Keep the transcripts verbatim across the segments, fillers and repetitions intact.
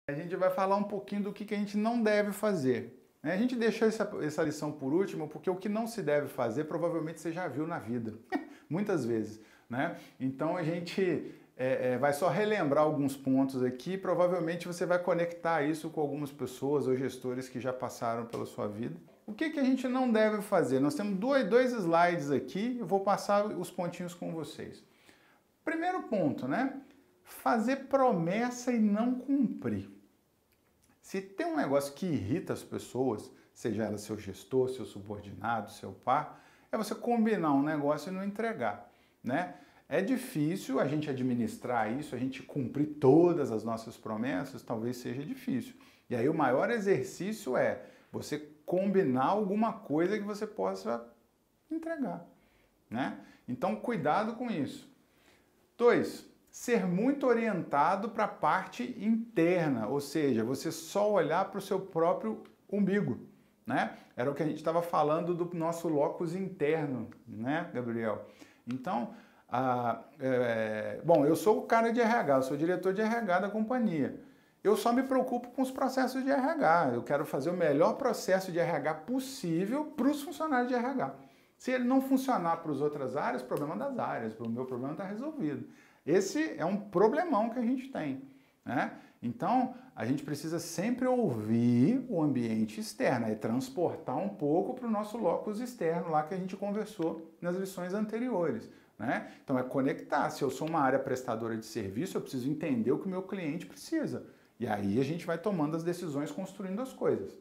A gente vai falar um pouquinho do que que a gente não deve fazer. A gente deixou essa, essa lição por último porque o que não se deve fazer provavelmente você já viu na vida, muitas vezes, né? Então a gente é, é, vai só relembrar alguns pontos aqui, provavelmente você vai conectar isso com algumas pessoas ou gestores que já passaram pela sua vida. O que que a gente não deve fazer? Nós temos dois, dois slides aqui, eu vou passar os pontinhos com vocês. Primeiro ponto, né? Fazer promessa e não cumprir. Se tem um negócio que irrita as pessoas, seja ela seu gestor, seu subordinado, seu par, é você combinar um negócio e não entregar, né? É difícil a gente administrar isso, a gente cumprir todas as nossas promessas, talvez seja difícil. E aí o maior exercício é você combinar alguma coisa que você possa entregar, né? Então cuidado com isso. Dois, ser muito orientado para a parte interna, ou seja, você só olhar para o seu próprio umbigo, né? Era o que a gente estava falando do nosso locus interno, né, Gabriel? Então, ah, é, bom, eu sou o cara de R H, eu sou o diretor de R H da companhia. Eu só me preocupo com os processos de R H, eu quero fazer o melhor processo de R H possível para os funcionários de R H. Se ele não funcionar para as outras áreas, problema das áreas, o meu problema está resolvido. Esse é um problemão que a gente tem, né? Então, a gente precisa sempre ouvir o ambiente externo e transportar um pouco para o nosso locus externo, lá que a gente conversou nas lições anteriores, né? Então, é conectar. Se eu sou uma área prestadora de serviço, eu preciso entender o que o meu cliente precisa. E aí a gente vai tomando as decisões, construindo as coisas.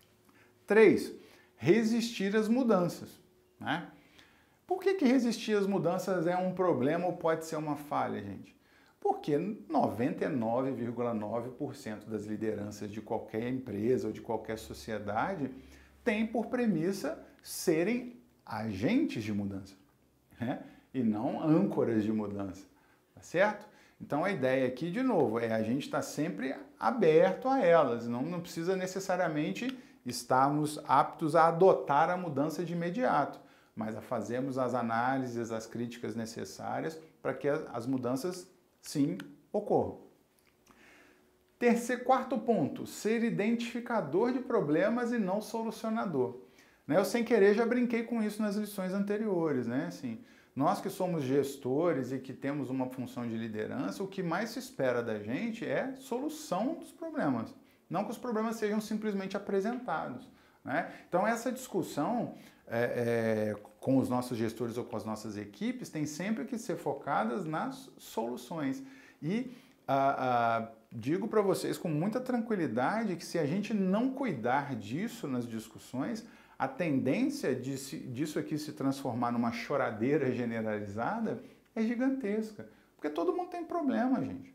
Três, resistir às mudanças, né? Por que que resistir às mudanças é um problema ou pode ser uma falha, gente? Porque noventa e nove vírgula nove por cento das lideranças de qualquer empresa ou de qualquer sociedade tem por premissa serem agentes de mudança, né? E não âncoras de mudança, tá certo? Então a ideia aqui, de novo, é a gente estar sempre aberto a elas, não, não precisa necessariamente estarmos aptos a adotar a mudança de imediato, mas a fazermos as análises, as críticas necessárias para que as mudanças, sim, ocorram. Terceiro, quarto ponto, ser identificador de problemas e não solucionador. Eu, sem querer, já brinquei com isso nas lições anteriores, né? Assim, nós que somos gestores e que temos uma função de liderança, o que mais se espera da gente é solução dos problemas, não que os problemas sejam simplesmente apresentados, né? Então essa discussão é, é, com os nossos gestores ou com as nossas equipes tem sempre que ser focadas nas soluções. E a, a, digo para vocês com muita tranquilidade que se a gente não cuidar disso nas discussões, a tendência de se, disso aqui se transformar numa choradeira generalizada é gigantesca. Porque todo mundo tem problema, gente,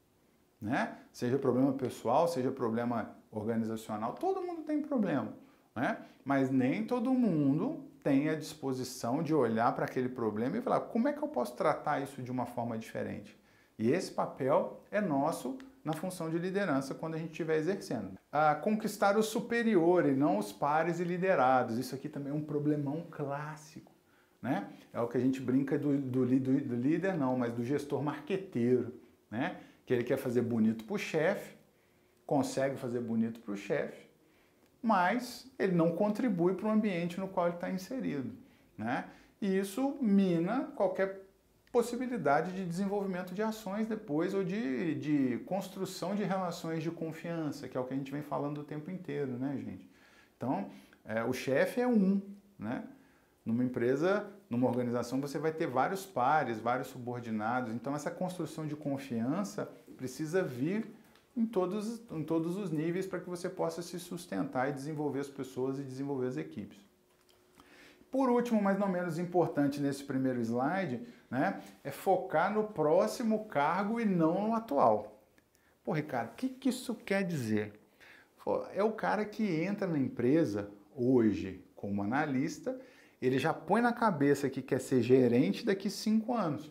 né? Seja problema pessoal, seja problema organizacional, todo mundo tem problema, né? Mas nem todo mundo tem a disposição de olhar para aquele problema e falar, como é que eu posso tratar isso de uma forma diferente? E esse papel é nosso na função de liderança quando a gente estiver exercendo. Ah, conquistar o superior e não os pares e liderados. Isso aqui também é um problemão clássico, né? É o que a gente brinca do, do, do, do líder, não, mas do gestor marqueteiro, né? Que ele quer fazer bonito para o chefe, consegue fazer bonito para o chefe, mas ele não contribui para o ambiente no qual ele está inserido, né? E isso mina qualquer possibilidade de desenvolvimento de ações depois ou de, de construção de relações de confiança, que é o que a gente vem falando o tempo inteiro, né, gente? Então, é, o chefe é um, né? Numa empresa, numa organização, você vai ter vários pares, vários subordinados. Então, essa construção de confiança precisa vir em todos, em todos os níveis para que você possa se sustentar e desenvolver as pessoas e desenvolver as equipes. Por último, mas não menos importante nesse primeiro slide, né, é focar no próximo cargo e não no atual. Pô, Ricardo, o que, que isso quer dizer? É o cara que entra na empresa hoje como analista, ele já põe na cabeça que quer ser gerente daqui cinco anos.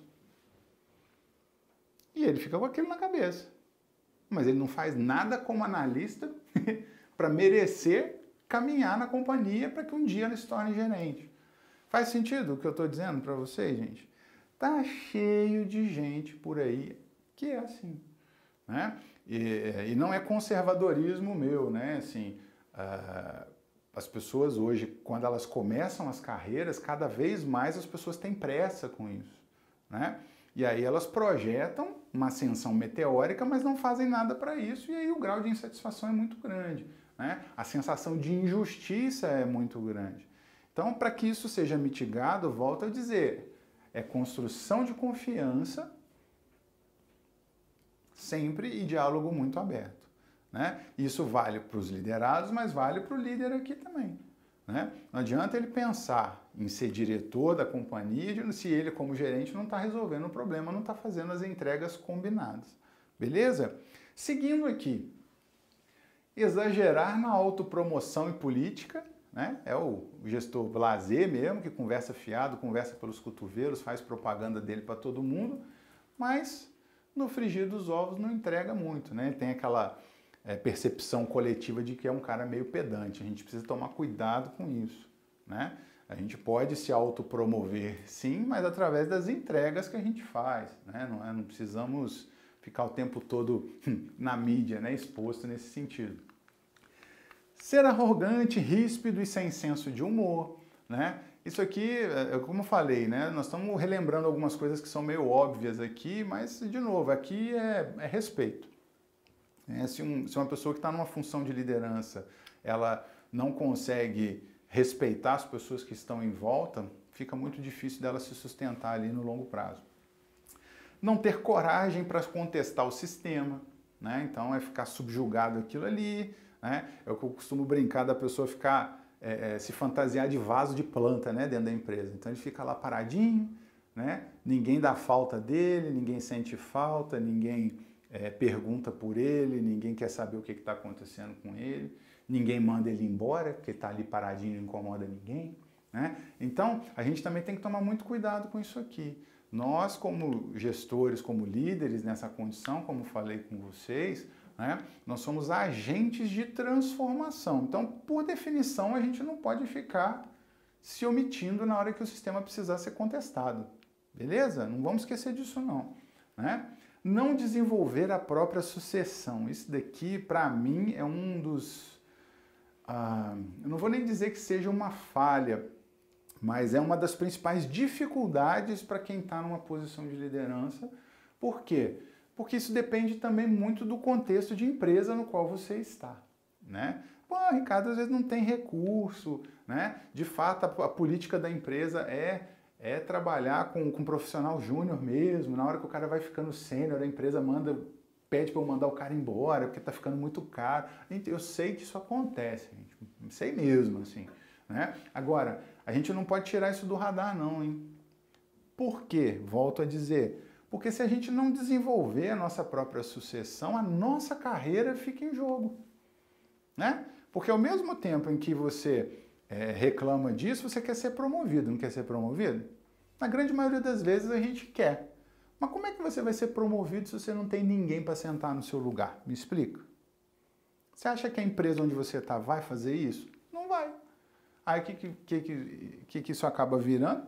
E ele fica com aquilo na cabeça. Mas ele não faz nada como analista para merecer caminhar na companhia para que um dia ele se torne gerente. Faz sentido o que eu estou dizendo para vocês, gente? Tá cheio de gente por aí que é assim, né? E, e não é conservadorismo meu, né? Assim, uh, as pessoas hoje, quando elas começam as carreiras, cada vez mais as pessoas têm pressa com isso, né? E aí elas projetam uma ascensão meteórica, mas não fazem nada para isso, e aí o grau de insatisfação é muito grande, né? A sensação de injustiça é muito grande. Então, para que isso seja mitigado, volto a dizer, é construção de confiança sempre e diálogo muito aberto, né? Isso vale para os liderados, mas vale para o líder aqui também, né? Não adianta ele pensar em ser diretor da companhia se ele, como gerente, não está resolvendo o problema, não está fazendo as entregas combinadas. Beleza? Seguindo aqui, exagerar na autopromoção e política, né? É o gestor blasé mesmo, que conversa fiado, conversa pelos cotovelos, faz propaganda dele para todo mundo, mas no frigir dos ovos não entrega muito, né? Tem aquela é, percepção coletiva de que é um cara meio pedante. A gente precisa tomar cuidado com isso, né? A gente pode se autopromover, sim, mas através das entregas que a gente faz, né? Não, é, não precisamos ficar o tempo todo na mídia, né? Exposto nesse sentido. Ser arrogante, ríspido e sem senso de humor, né? Isso aqui, como eu falei, né? Nós estamos relembrando algumas coisas que são meio óbvias aqui, mas, de novo, aqui é, é respeito. É, se, um, se uma pessoa que está numa função de liderança, ela não consegue respeitar as pessoas que estão em volta, fica muito difícil dela se sustentar ali no longo prazo. Não ter coragem para contestar o sistema, né? Então é ficar subjugado aquilo ali, né? É o que eu costumo brincar da pessoa ficar, é, é, se fantasiar de vaso de planta, né, dentro da empresa. Então ele fica lá paradinho, né? Ninguém dá falta dele, ninguém sente falta, ninguém é, pergunta por ele, ninguém quer saber o que está acontecendo com ele. Ninguém manda ele embora, porque está ali paradinho e não incomoda ninguém, né? Então, a gente também tem que tomar muito cuidado com isso aqui. Nós, como gestores, como líderes nessa condição, como falei com vocês, né, nós somos agentes de transformação. Então, por definição, a gente não pode ficar se omitindo na hora que o sistema precisar ser contestado. Beleza? Não vamos esquecer disso, não, né? Não desenvolver a própria sucessão. Isso daqui, para mim, é um dos... Ah, eu não vou nem dizer que seja uma falha, mas é uma das principais dificuldades para quem está numa posição de liderança. Por quê? Porque isso depende também muito do contexto de empresa no qual você está, né? Pô, Ricardo, às vezes não tem recurso, né? De fato, a, a política da empresa é, é trabalhar com, com um profissional júnior mesmo. Na hora que o cara vai ficando sênior, a empresa manda... pede para eu mandar o cara embora, porque está ficando muito caro. Eu sei que isso acontece, gente. Sei mesmo, assim, né? Agora, a gente não pode tirar isso do radar, não, hein? Por quê? Volto a dizer. Porque se a gente não desenvolver a nossa própria sucessão, a nossa carreira fica em jogo, né? Porque ao mesmo tempo em que você é, reclama disso, você quer ser promovido, não quer ser promovido? Na grande maioria das vezes a gente quer. Mas como é que você vai ser promovido se você não tem ninguém para sentar no seu lugar? Me explica. Você acha que a empresa onde você está vai fazer isso? Não vai. Aí o que, que, que, que isso acaba virando?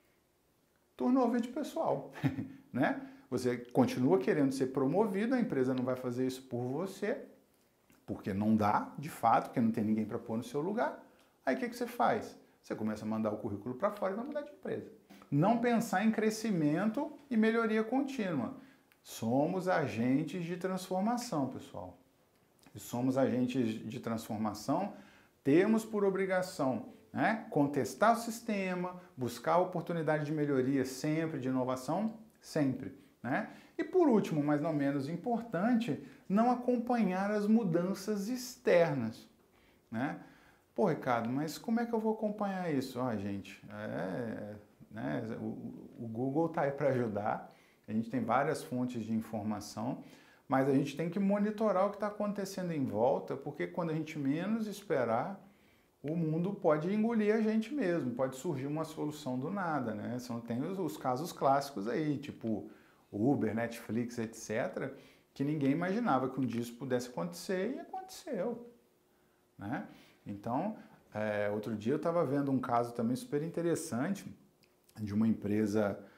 Turnover de pessoal, né? Você continua querendo ser promovido, a empresa não vai fazer isso por você, porque não dá, de fato, porque não tem ninguém para pôr no seu lugar. Aí o que, que você faz? Você começa a mandar o currículo para fora e vai mudar de empresa. Não pensar em crescimento e melhoria contínua. Somos agentes de transformação, pessoal. E somos agentes de transformação, temos por obrigação, né, contestar o sistema, buscar oportunidade de melhoria sempre, de inovação, sempre, né? E por último, mas não menos importante, não acompanhar as mudanças externas, né? Pô, Ricardo, mas como é que eu vou acompanhar isso? Ó, gente, é... Né? O, o Google está aí para ajudar, a gente tem várias fontes de informação, mas a gente tem que monitorar o que está acontecendo em volta, porque quando a gente menos esperar, o mundo pode engolir a gente mesmo, pode surgir uma solução do nada, né? São, tem os, os casos clássicos aí, tipo Uber, Netflix, etcétera, que ninguém imaginava que um dia isso pudesse acontecer e aconteceu, né? Então, é, outro dia eu estava vendo um caso também super interessante, de uma empresa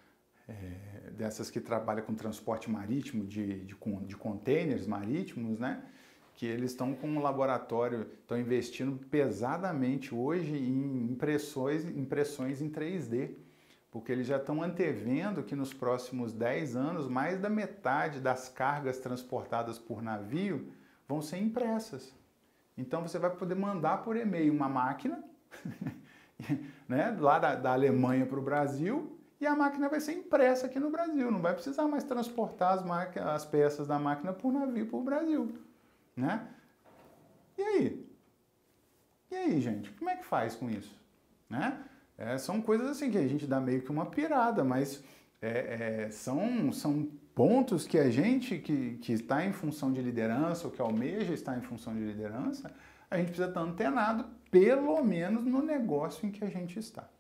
é, dessas que trabalham com transporte marítimo de, de, de containers marítimos, né? Que eles estão com um laboratório, estão investindo pesadamente hoje em impressões, impressões em três D, porque eles já estão antevendo que nos próximos dez anos, mais da metade das cargas transportadas por navio vão ser impressas. Então você vai poder mandar por e-mail uma máquina, né, lá da, da Alemanha para o Brasil, e a máquina vai ser impressa aqui no Brasil, não vai precisar mais transportar as, as peças da máquina por navio para o Brasil. Né? E aí? E aí, gente? Como é que faz com isso? Né? É, são coisas assim que a gente dá meio que uma pirada, mas é, é, são, são pontos que a gente que, que está em função de liderança, ou que almeja estar em função de liderança, a gente precisa estar antenado, pelo menos no negócio em que a gente está.